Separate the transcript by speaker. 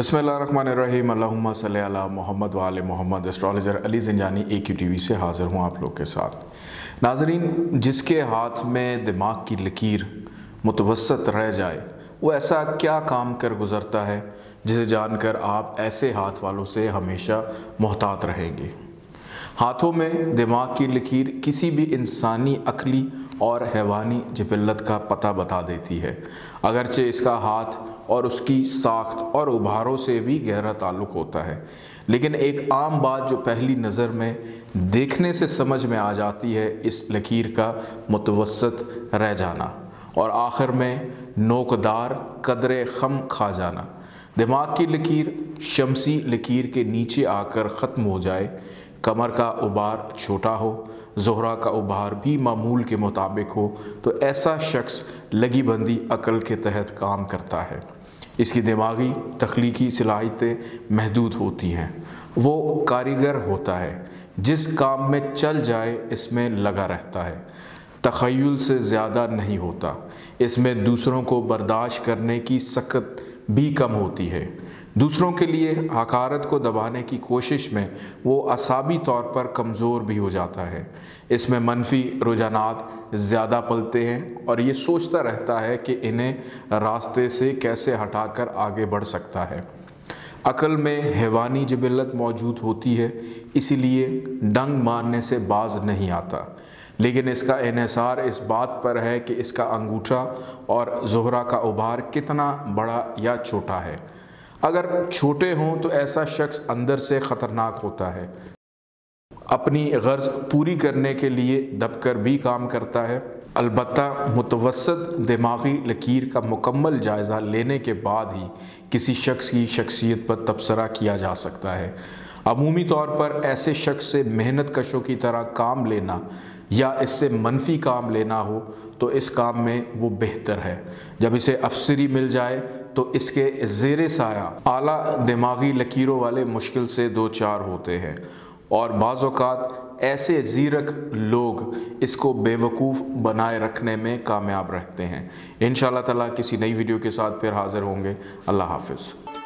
Speaker 1: बिस्मिल्लाहिर्रहमानिर्रहीम अल्लाहुम्मा सल्ली अला मोहम्मद व आले मोहम्मद। एस्ट्रोलॉजर अली ज़ंजानी AQTV से हाज़िर हूँ आप लोग के साथ। नाज़रीन, जिसके हाथ में दिमाग की लकीर मुतवस्सत रह जाए वो ऐसा क्या काम कर गुज़रता है जिसे जानकर आप ऐसे हाथ वालों से हमेशा मोहतात रहेंगे। हाथों में दिमाग की लकीर किसी भी इंसानी अक्ली और हैवानी जिबिल्लत का पता बता देती है, अगरचे इसका हाथ और उसकी साख्त और उभारों से भी गहरा ताल्लुक़ होता है। लेकिन एक आम बात जो पहली नज़र में देखने से समझ में आ जाती है, इस लकीर का मुतवस्सत रह जाना और आखिर में नोकदार कदरे खम खा जाना। दिमाग की लकीर शमसी लकीर के नीचे आकर ख़त्म हो जाए, कमर का उभार छोटा हो, ज़ोहरा का उभार भी मामूल के मुताबिक हो, तो ऐसा शख्स लगी बंदी अकल के तहत काम करता है। इसकी दिमागी तख्लीकी सलाहियतें महदूद होती हैं। वो कारीगर होता है, जिस काम में चल जाए इसमें लगा रहता है। तख़य्युल से ज़्यादा नहीं होता, इसमें दूसरों को बर्दाश्त करने की सकत भी कम होती है। दूसरों के लिए हकारत को दबाने की कोशिश में वो असाबी तौर पर कमज़ोर भी हो जाता है। इसमें मनफी रुझानात ज़्यादा पलते हैं और ये सोचता रहता है कि इन्हें रास्ते से कैसे हटाकर आगे बढ़ सकता है। अकल में हैवानी जिबिल्लत मौजूद होती है, इसीलिए डंग मारने से बाज नहीं आता। लेकिन इसका इन्हिसार इस बात पर है कि इसका अंगूठा और ज़ोहरा का उभार कितना बड़ा या छोटा है। अगर छोटे हों तो ऐसा शख्स अंदर से ख़तरनाक होता है, अपनी गर्ज पूरी करने के लिए दबकर भी काम करता है। अलबत्ता मुतवस्सत दिमागी लकीर का मुकम्मल जायज़ा लेने के बाद ही किसी शख्स की शख्सियत पर तबसरा किया जा सकता है। अमूमी तौर पर ऐसे शख्स से मेहनत कशों की तरह काम लेना या इससे मनफी काम लेना हो तो इस काम में वो बेहतर है। जब इसे अफसरी मिल जाए तो इसके ज़ेरे साया आला दिमागी लकीरों वाले मुश्किल से दो चार होते हैं और बाज़ औक़ात ऐसे ज़ीरक लोग इसको बेवकूफ़ बनाए रखने में कामयाब रहते हैं। इंशाअल्लाह ताला किसी नई वीडियो के साथ फिर हाज़िर होंगे। अल्लाह हाफ़िज़।